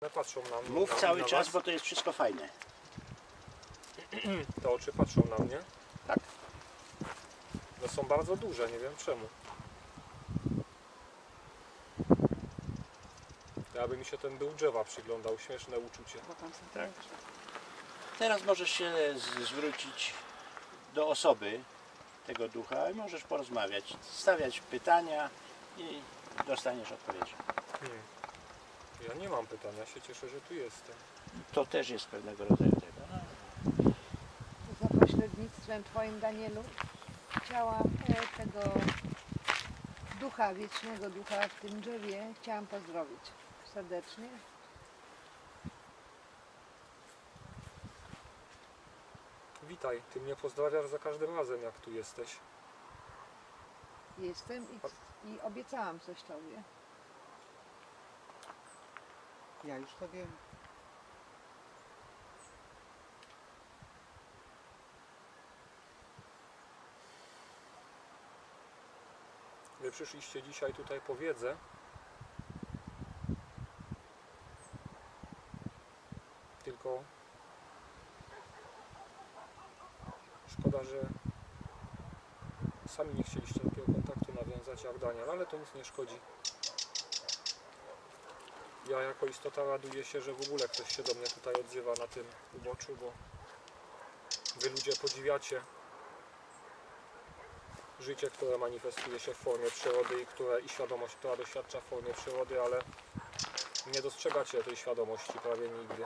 Patrzą na mnie. Mów cały czas, bo to jest wszystko fajne. Te oczy patrzą na mnie. Tak. No są bardzo duże, nie wiem czemu. Jakby mi się ten dół drzewa przyglądał, śmieszne uczucie. Tak. Teraz możesz się zwrócić do osoby tego ducha i możesz porozmawiać, stawiać pytania i dostaniesz odpowiedzi. Ja nie mam pytania, się cieszę, że tu jestem. To też jest pewnego rodzaju tego. Za pośrednictwem Twoim, Danielu, chciałam tego ducha, wiecznego ducha w tym drzewie, chciałam pozdrowić serdecznie. Witaj, ty mnie pozdrawiasz za każdym razem, jak tu jesteś. Jestem i obiecałam coś Tobie. Ja już to wiem. Wy przyszliście dzisiaj tutaj po wiedzę. Tylko szkoda, że sami nie chcieliście takiego kontaktu nawiązać jak Daniel, ale to nic nie szkodzi. Ja jako istota raduję się, że w ogóle ktoś się do mnie tutaj odzywa na tym uboczu, bo wy ludzie podziwiacie życie, które manifestuje się w formie przyrody i świadomość, która doświadcza w formie przyrody, ale nie dostrzegacie tej świadomości prawie nigdy.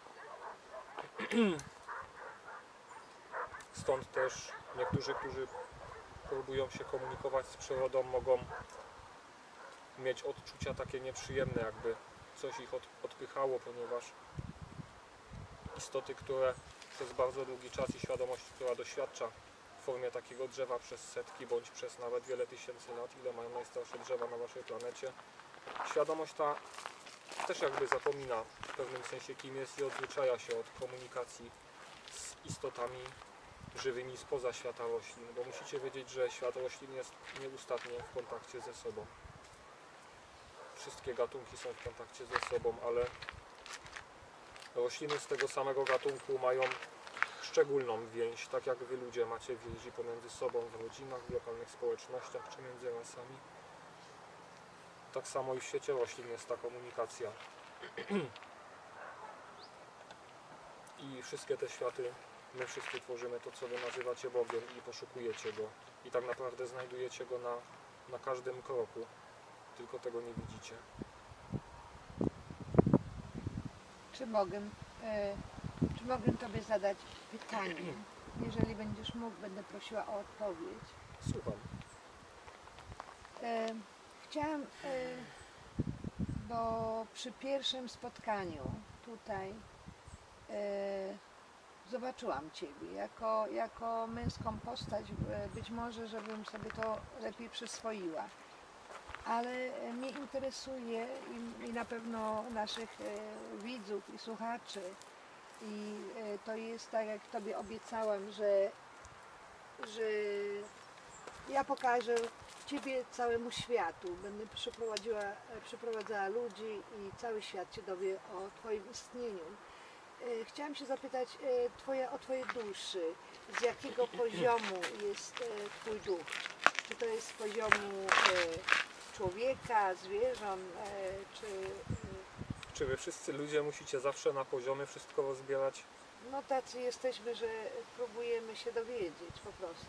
Stąd też niektórzy, którzy próbują się komunikować z przyrodą, mogą mieć odczucia takie nieprzyjemne, jakby coś ich odpychało, ponieważ istoty, które przez bardzo długi czas i świadomość, która doświadcza w formie takiego drzewa przez setki bądź przez nawet wiele tysięcy lat, ile mają najstarsze drzewa na waszej planecie, świadomość ta też jakby zapomina w pewnym sensie, kim jest i odzwyczaja się od komunikacji z istotami żywymi spoza świata roślin, bo musicie wiedzieć, że świat roślin jest nieustannie w kontakcie ze sobą. Wszystkie gatunki są w kontakcie ze sobą, ale rośliny z tego samego gatunku mają szczególną więź, tak jak wy ludzie macie więzi pomiędzy sobą w rodzinach, w lokalnych społecznościach czy między rasami. Tak samo i w świecie roślin jest ta komunikacja. I wszystkie te światy, my wszyscy tworzymy to, co wy nazywacie Bogiem i poszukujecie Go. I tak naprawdę znajdujecie Go na każdym kroku, tylko tego nie widzicie. Czy mogę Tobie zadać pytanie? Jeżeli będziesz mógł, będę prosiła o odpowiedź. Słucham. Chciałam, bo przy pierwszym spotkaniu tutaj zobaczyłam Ciebie jako męską postać, być może, żebym sobie to lepiej przyswoiła. Ale mnie interesuje i na pewno naszych widzów i słuchaczy, i to jest tak, jak Tobie obiecałam, że ja pokażę Ciebie całemu światu. Będę przyprowadzała ludzi i cały świat się dowie o Twoim istnieniu. Chciałam się zapytać o Twoje duszy. Z jakiego poziomu jest Twój duch? Czy to jest z poziomu człowieka, zwierząt, Czy wy wszyscy ludzie musicie zawsze na poziomy wszystko rozbierać? no tacy jesteśmy, że próbujemy się dowiedzieć po prostu.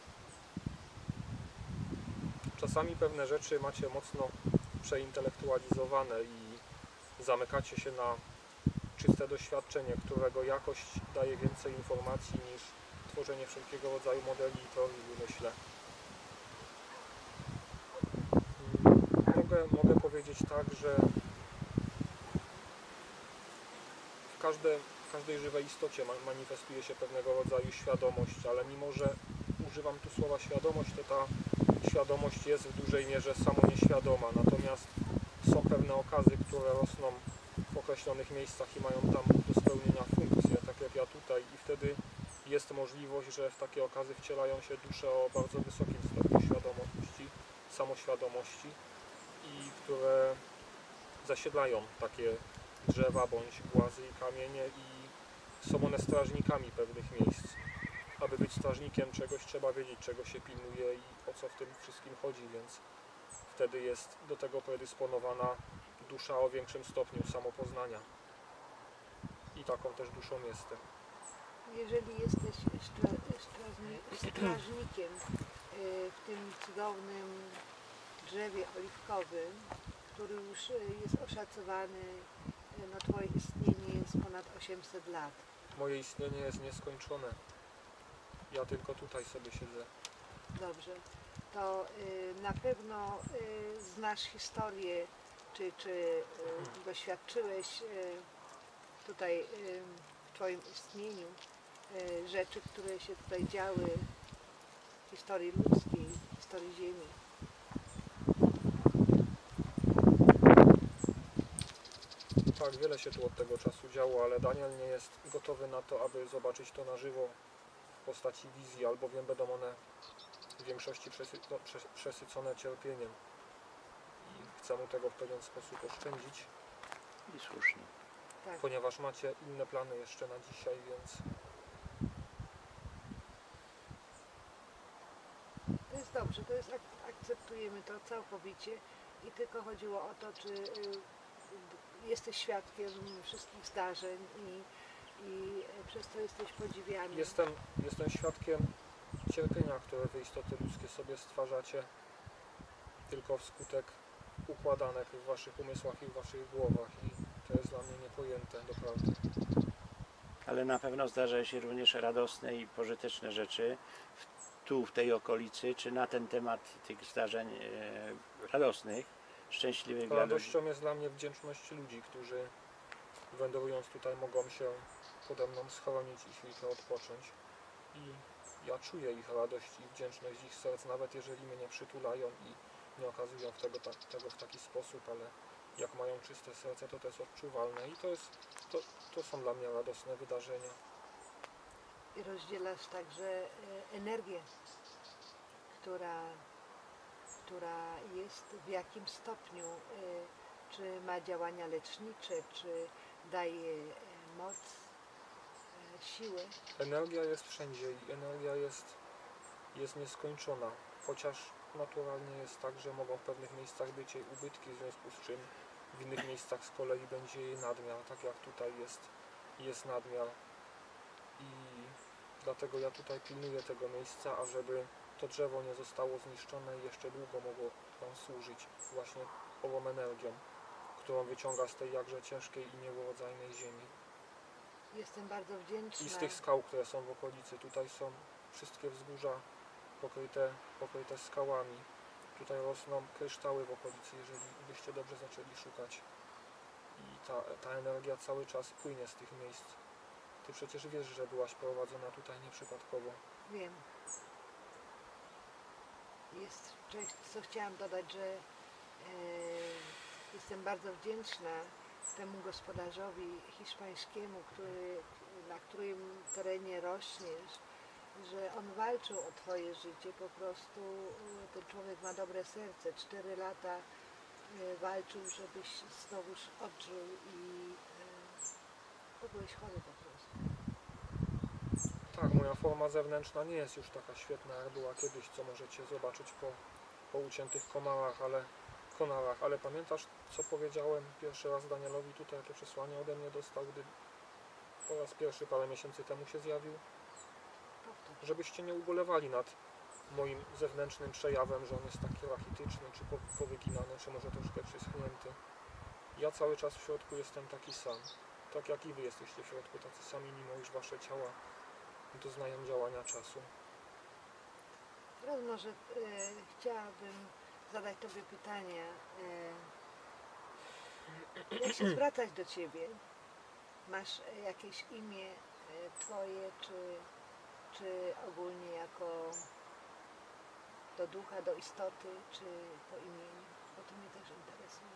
Czasami pewne rzeczy macie mocno przeintelektualizowane i zamykacie się na czyste doświadczenie, którego jakość daje więcej informacji niż tworzenie wszelkiego rodzaju modeli i teorii wymyśle. Mogę powiedzieć tak, że w każdej żywej istocie manifestuje się pewnego rodzaju świadomość, ale mimo że używam tu słowa świadomość, to ta świadomość jest w dużej mierze samonieświadoma, natomiast są pewne okazy, które rosną w określonych miejscach i mają tam do spełnienia funkcje, tak jak ja tutaj, i wtedy jest możliwość, że w takie okazy wcielają się dusze o bardzo wysokim stopniu świadomości, samoświadomości i które zasiedlają takie drzewa bądź głazy i kamienie i są one strażnikami pewnych miejsc. Aby być strażnikiem czegoś trzeba wiedzieć, czego się pilnuje i o co w tym wszystkim chodzi, więc wtedy jest do tego predysponowana dusza o większym stopniu samopoznania. I taką też duszą jestem. Jeżeli jesteś strażnikiem w tym cudownym drzewie oliwkowym, który już jest oszacowany, no Twoje istnienie jest ponad 800 lat. Moje istnienie jest nieskończone. Ja tylko tutaj sobie siedzę. Dobrze, to na pewno znasz historię, czy doświadczyłeś tutaj w Twoim istnieniu rzeczy, które się tutaj działy w historii ludzkiej, w historii Ziemi. Tak, wiele się tu od tego czasu działo, ale Daniel nie jest gotowy na to, aby zobaczyć to na żywo w postaci wizji, albowiem będą one w większości przesycone cierpieniem. I chcę mu tego w pewien sposób oszczędzić, I słusznie. Tak. ponieważ macie inne plany jeszcze na dzisiaj, więc To jest dobrze, to jest, akceptujemy to całkowicie i tylko chodziło o to, czy jesteś świadkiem wszystkich zdarzeń i przez to jesteś podziwiany. jestem świadkiem cierpienia, które wy istoty ludzkie sobie stwarzacie tylko wskutek układanek w waszych umysłach i w waszych głowach i to jest dla mnie niepojęte, doprawdy. Ale na pewno zdarzają się również radosne i pożyteczne rzeczy tu, w tej okolicy, czy na ten temat tych zdarzeń radosnych, szczęśliwych dla ludzi. Radością jest dla mnie wdzięczność ludzi, którzy wędrując tutaj mogą się pode mną schronić i chwilkę odpocząć. I ja czuję ich radość i wdzięczność z ich serc, nawet jeżeli mnie nie przytulają i nie okazują tego w taki sposób, ale jak mają czyste serce, to jest odczuwalne i to są dla mnie radosne wydarzenia. I rozdzielasz także energię, która jest w jakim stopniu, czy ma działania lecznicze, czy daje moc, siłę. Energia jest wszędzie i energia jest nieskończona, chociaż naturalnie jest tak, że mogą w pewnych miejscach być jej ubytki, w związku z czym w innych miejscach z kolei będzie jej nadmiar, tak jak tutaj jest nadmiar i dlatego ja tutaj pilnuję tego miejsca, ażeby to drzewo nie zostało zniszczone i jeszcze długo mogło Wam służyć właśnie ową energią, którą wyciąga z tej jakże ciężkiej i nieurodzajnej ziemi. Jestem bardzo wdzięczna. I z tych skał, które są w okolicy, tutaj są wszystkie wzgórza pokryte skałami. Tutaj rosną kryształy w okolicy, jeżeli byście dobrze zaczęli szukać. I ta energia cały czas płynie z tych miejsc. Ty przecież wiesz, że byłaś prowadzona tutaj nieprzypadkowo. Wiem. Jest coś, co chciałam dodać, że jestem bardzo wdzięczna temu gospodarzowi hiszpańskiemu, na którym terenie rośniesz, że on walczył o Twoje życie. Po prostu ten człowiek ma dobre serce. 4 lata walczył, żebyś znowuż odżył i byłeś chory po prostu. Tak, moja forma zewnętrzna nie jest już taka świetna, jak była kiedyś, co możecie zobaczyć po uciętych konarach, ale pamiętasz, co powiedziałem pierwszy raz Danielowi tutaj, jakie przesłanie ode mnie dostał, gdy po raz pierwszy parę miesięcy temu się zjawił? Powtórz. Żebyście nie ubolewali nad moim zewnętrznym przejawem, że on jest taki rachityczny, czy powyginany, czy może troszkę przyschnięty. Ja cały czas w środku jestem taki sam, tak jak i wy jesteście w środku tacy sami, mimo iż wasze ciała doznają działania czasu. Teraz może chciałabym zadać Tobie pytania. Jak się zwracać do Ciebie? Masz jakieś imię Twoje, czy ogólnie jako do ducha, do istoty, czy po imieniu? Bo to mnie też interesuje.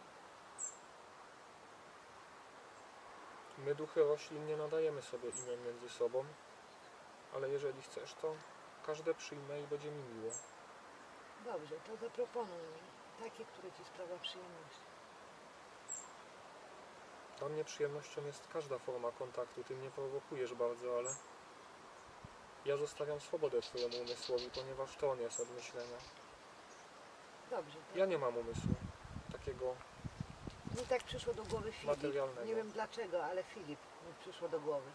My duchy roślin nie nadajemy sobie imion między sobą, ale jeżeli chcesz, to każde przyjmę i będzie mi miło. Dobrze, to zaproponuj mi takie, które Ci sprawia przyjemność. Dla mnie przyjemnością jest każda forma kontaktu. Ty mnie prowokujesz bardzo, ale ja zostawiam swobodę twojemu umysłowi, ponieważ to on jest od myślenia. Dobrze. To Ja nie mam umysłu takiego mi tak przyszło do głowy Filip. materialnego. Nie wiem dlaczego, ale Filip mi przyszło do głowy.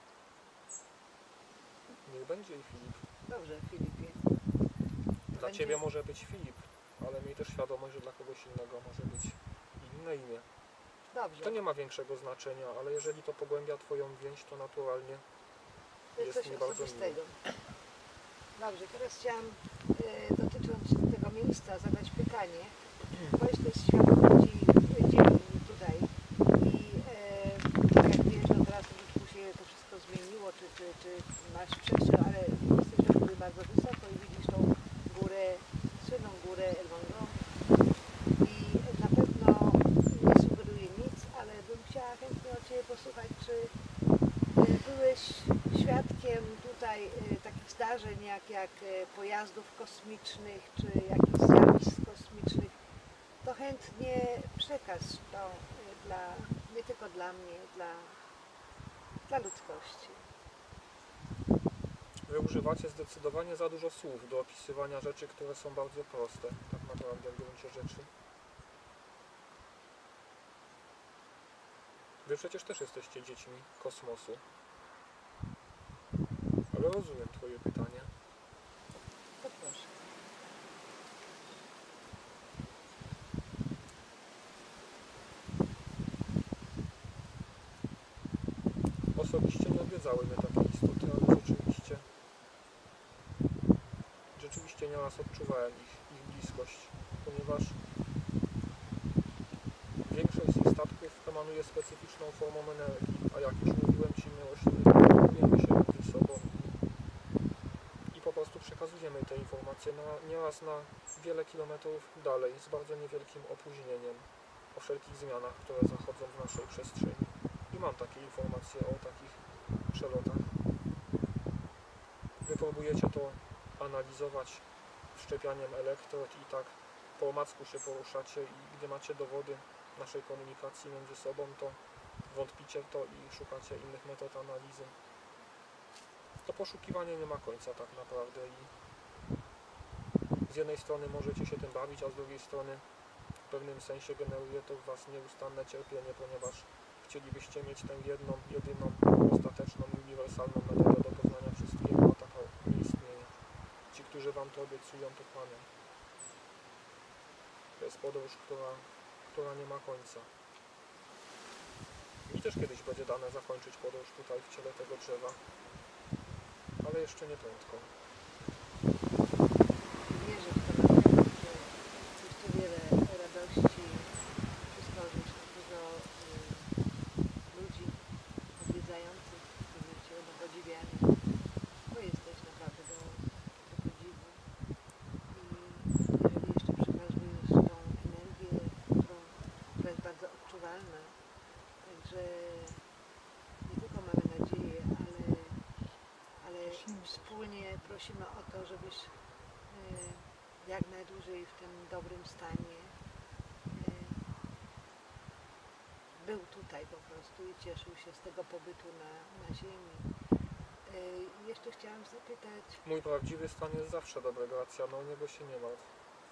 Niech będzie i Filip. Dobrze, Filipie. Dla Będzie- ciebie może być Filip, ale miej też świadomość, że dla kogoś innego może być inne imię. Dobrze. To nie ma większego znaczenia, ale jeżeli to pogłębia twoją więź, to naturalnie To jest jest coś mi bardzo osobistego. Dobrze, teraz chciałam dotycząc tego miejsca zadać pytanie. Powiedz, to jest świat ludzi dzielni tutaj i tak jak wiesz, no teraz tu się to wszystko zmieniło, czy masz przestrzeń, ale jesteś do góry bardzo wysoko i widzisz tą górę, słynną górę Elwangą i na pewno nie sugeruję nic, ale bym chciała chętnie od Ciebie posłuchać, czy byłeś świadkiem tutaj takich zdarzeń jak pojazdów kosmicznych, czy jakichś zjawisk kosmicznych, to chętnie przekaż to nie tylko dla mnie, dla ludzkości. Wy używacie zdecydowanie za dużo słów do opisywania rzeczy, które są bardzo proste, tak naprawdę w gruncie rzeczy. Wy przecież też jesteście dziećmi kosmosu. Ale rozumiem twoje pytanie. To proszę. Osobiście nie odwiedzały mnie takie istoty, ale rzeczywiście nieraz odczuwałem ich bliskość, ponieważ większość z ich statków emanuje specyficzną formą energii, a jak już mówiłem Ci, my rośliny komunikujemy się między sobą i po prostu przekazujemy te informacje nieraz na wiele kilometrów dalej, z bardzo niewielkim opóźnieniem o wszelkich zmianach, które zachodzą w naszej przestrzeni. I mam takie informacje o takich przelotach. Wy próbujecie to analizować wszczepianiem elektrod i tak po omacku się poruszacie i gdy macie dowody naszej komunikacji między sobą, to wątpicie w to i szukacie innych metod analizy. To poszukiwanie nie ma końca tak naprawdę i z jednej strony możecie się tym bawić, a z drugiej strony w pewnym sensie generuje to w Was nieustanne cierpienie, ponieważ chcielibyście mieć tę jedną, jedyną, ostateczną, uniwersalną metodę do poznania wszystkiego, a taka nie istnieje. Ci, którzy Wam to obiecują, to kłamią. To jest podróż, która nie ma końca. Mi też kiedyś będzie dane zakończyć podróż tutaj w ciele tego drzewa, ale jeszcze nie prędko. Wierzę w to naprawdę, że jeszcze wiele radości przysporzysz na dużo ludzi odwiedzających, którzy Cię będą podziwiali, bo jesteś naprawdę do podziwu. I jeżeli jeszcze przekazujesz tą energię, która jest bardzo odczuwalna, także nie tylko mamy nadzieję, ale wspólnie prosimy o to, żebyś jak najdłużej w tym dobrym stanie był tutaj po prostu i cieszył się z tego pobytu na ziemi. Jeszcze chciałam zapytać, Mój prawdziwy stan jest zawsze dobry, Gracja, no o niego się nie martw.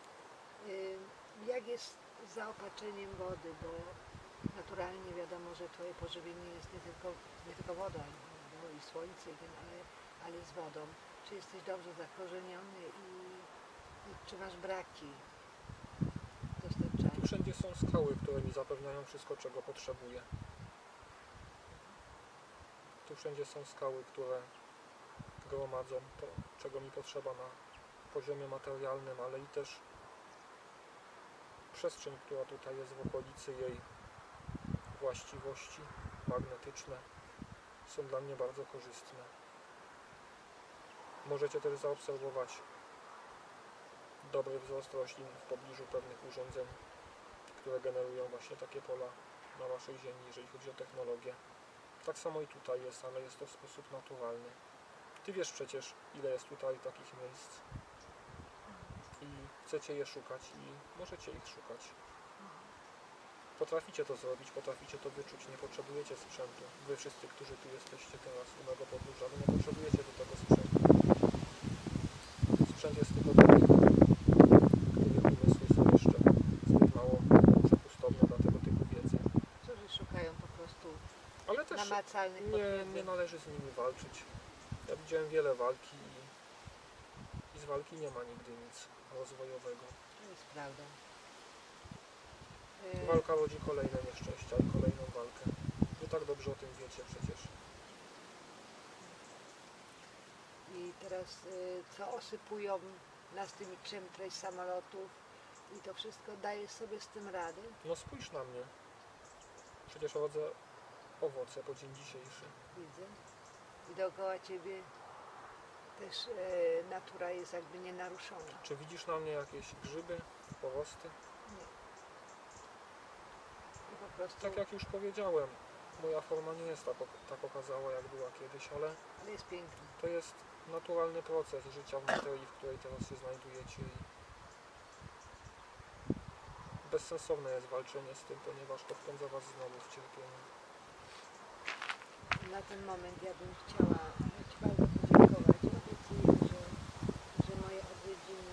jak jest z zaopatrzeniem wody, bo naturalnie wiadomo, że Twoje pożywienie jest nie tylko woda, bo i słońce, ale z wodą. Czy jesteś dobrze zakorzeniony i czy masz braki dostarczania? Tu wszędzie są skały, które mi zapewniają wszystko, czego potrzebuję. Tu wszędzie są skały, które gromadzą to, czego mi potrzeba na poziomie materialnym, ale i też przestrzeń, która tutaj jest w okolicy, jej właściwości magnetyczne są dla mnie bardzo korzystne. Możecie też zaobserwować dobry wzrost roślin w pobliżu pewnych urządzeń, które generują właśnie takie pola na Waszej Ziemi, jeżeli chodzi o technologię. Tak samo i tutaj jest, ale jest to w sposób naturalny. Ty wiesz przecież, ile jest tutaj takich miejsc i chcecie je szukać i możecie ich szukać. Potraficie to zrobić, potraficie to wyczuć, nie potrzebujecie sprzętu. Wy wszyscy, którzy tu jesteście teraz u mego podróża, wy nie potrzebujecie do tego sprzętu. Sprzęt jest tylko dla tych, których umysły są jeszcze zbyt mało przepustowne dla tego typu wiedzy. Którzy szukają po prostu Ale też namacalnych nie potwierdzeń. należy z nimi walczyć. Ja widziałem wiele walki i z walki nie ma nigdy nic rozwojowego. To jest prawda. Walka rodzi kolejne nieszczęścia i kolejną walkę. Wy tak dobrze o tym wiecie przecież. I teraz co osypują nas tymi chemtrails samolotów i to wszystko, dajesz sobie z tym radę? No spójrz na mnie. Przecież rodzę owoce po dzień dzisiejszy. Widzę. I dookoła ciebie też natura jest jakby nienaruszona. Czy widzisz na mnie jakieś grzyby, porosty? Nie. I po prostu, Tak jak już powiedziałem, moja forma nie jest tak okazała, jak była kiedyś, ale ale jest piękny. to jest naturalny proces życia w materii, w której teraz się znajdujecie i bezsensowne jest walczenie z tym, ponieważ to wpędza was znowu w cierpienie. Na ten moment ja bym chciała Ci bardzo podziękować. Obiecuję, że moje odwiedziny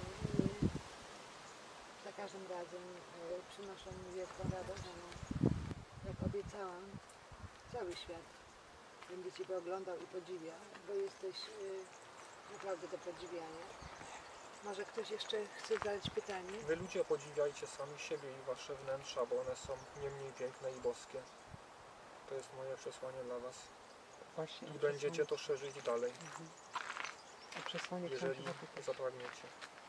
za każdym razem przynoszą mi wielką radość. Jak obiecałam, cały świat będzie Ciebie oglądał i podziwiał, bo jesteś naprawdę do podziwiania. Może ktoś jeszcze chce zadać pytanie? Wy ludzie podziwiajcie sami siebie i wasze wnętrza, bo one są nie mniej piękne i boskie. To jest moje przesłanie dla was. Właśnie I będziecie to szerzyć dalej, o przesłanie chciałem jeżeli Cię zapytać. zapragniecie.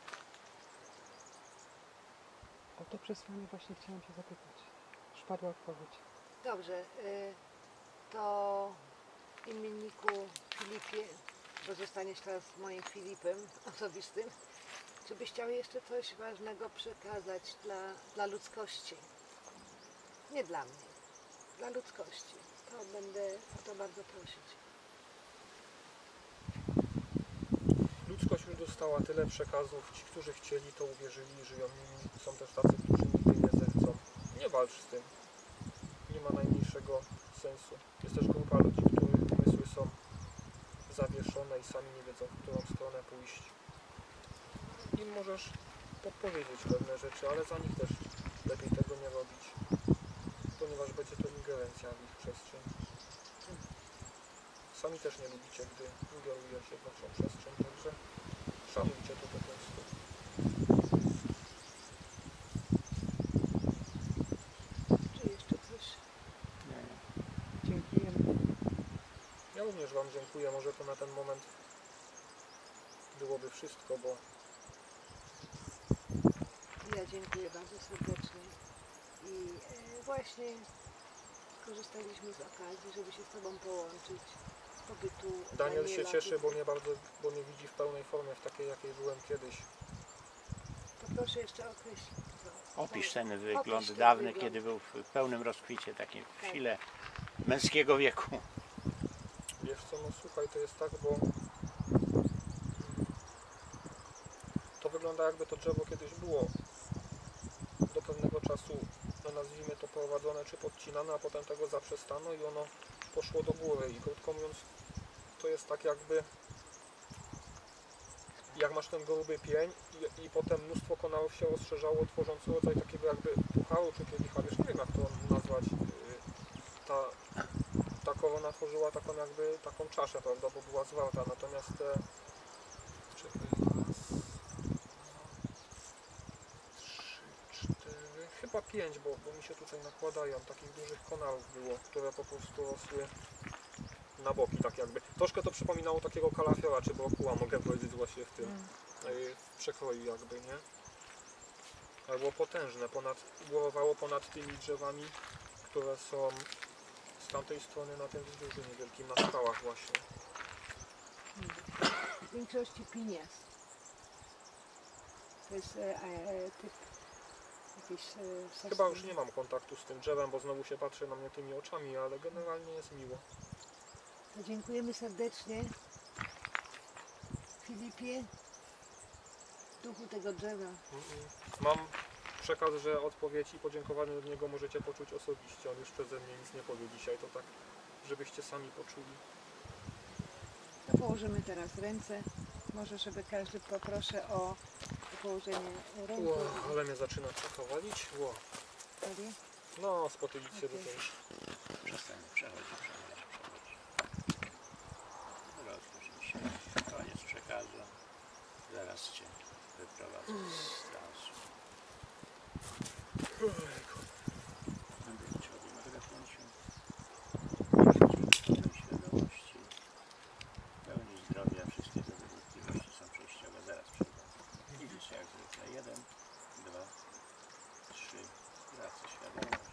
O to przesłanie właśnie chciałem Cię zapytać. Już padła odpowiedź. Dobrze, to imienniku Filipie, bo zostaniesz teraz moim Filipem osobistym, czy byś chciał jeszcze coś ważnego przekazać dla ludzkości? Nie dla mnie, dla ludzkości. To będę o to bardzo prosić. Ludzkość już dostała tyle przekazów. Ci, którzy chcieli, to uwierzyli i żyją nimi. Są też tacy, którzy nigdy nie zechcą. Nie walcz z tym. Nie ma najmniejszego sensu. Jest też grupa ludzi, których umysły są zawieszone i sami nie wiedzą, w którą stronę pójść. Im możesz podpowiedzieć pewne rzeczy, ale za nich też lepiej tego nie robić, ponieważ będzie to ingerencja w ich przestrzeń. Sami też nie lubicie, gdy ingeruje się w waszą przestrzeń, także szanujcie to po prostu. Czy jeszcze coś? Dziękujemy. Ja również wam dziękuję, może to na ten moment byłoby wszystko, bo Ja dziękuję bardzo serdecznie i właśnie skorzystaliśmy z okazji, żeby się z Tobą połączyć z pobytu Daniel się Daniela cieszy, tutaj. bo mnie widzi w pełnej formie, w takiej, jakiej byłem kiedyś. To proszę jeszcze określić. co- Opisz ten Opisz wygląd ten dawny, wygląd. kiedy był w pełnym rozkwicie, takim w Tak. sile męskiego wieku. Wiesz co, no słuchaj, to jest tak, bo to wygląda jakby to drzewo kiedyś było do pewnego czasu, no nazwijmy to, prowadzone czy podcinane, a potem tego zaprzestano i ono poszło do góry i krótko mówiąc to jest tak jakby jak masz ten gruby pień i potem mnóstwo kanałów się rozszerzało, tworząc rodzaj takiego jakby pucharu czy kielicha, wiesz, nie wiem jak to nazwać, ta korona tworzyła taką jakby taką czaszę, prawda, bo była zwarta, natomiast czekaj, raz, 3, 4, chyba 5, bo mi się tutaj nakładają, takich dużych kanałów było, które po prostu rosły na boki, tak jakby. Troszkę to przypominało takiego kalafiora czy brokuła, mogę powiedzieć właśnie w tym, w przekroju jakby, nie? Ale było potężne, górowało ponad tymi drzewami, które są z tamtej strony na tym wzgórzu niewielkim, na skałach właśnie. W większości pinias. To jest typ jakiejś sosny. Chyba już nie mam kontaktu z tym drzewem, bo znowu się patrzy na mnie tymi oczami, ale generalnie jest miło. To dziękujemy serdecznie Filipie, duchu tego drzewa. Mam przekaz, że odpowiedź i podziękowanie od niego możecie poczuć osobiście. On już przeze mnie nic nie powie dzisiaj, to tak, żebyście sami poczuli. To położymy teraz ręce. Może, żeby każdy poproszę o położenie ręki. Ło, ale mnie zaczyna przechować. Ło. Prawie. No, spotylić się do Okej. tej. Przestań, przechodzi. Rozluźnij się. Koniec przekazu. Zaraz cię wyprowadzę z transu. Będę cię odmawia pięciu. Pełni świadomości, pełni zdrowia, wszystkie te wątpliwości są przejściowe. Zaraz przyjdę. Widzisz jak zwykle. 1, 2, 3. Wraca świadomość.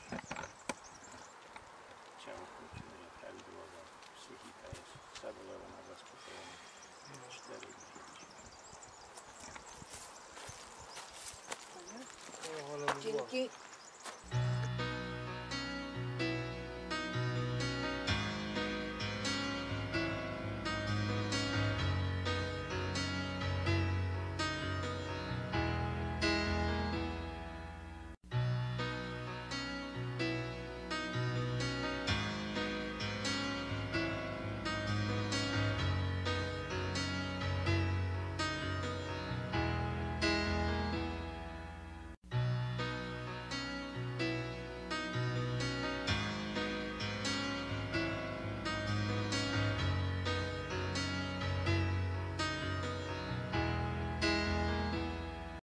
Ciało funkcjonuje prawidłowo. Psychika jest zadowolona, zaspokojona. 4 i 5. O, ale mgła. Dzięki.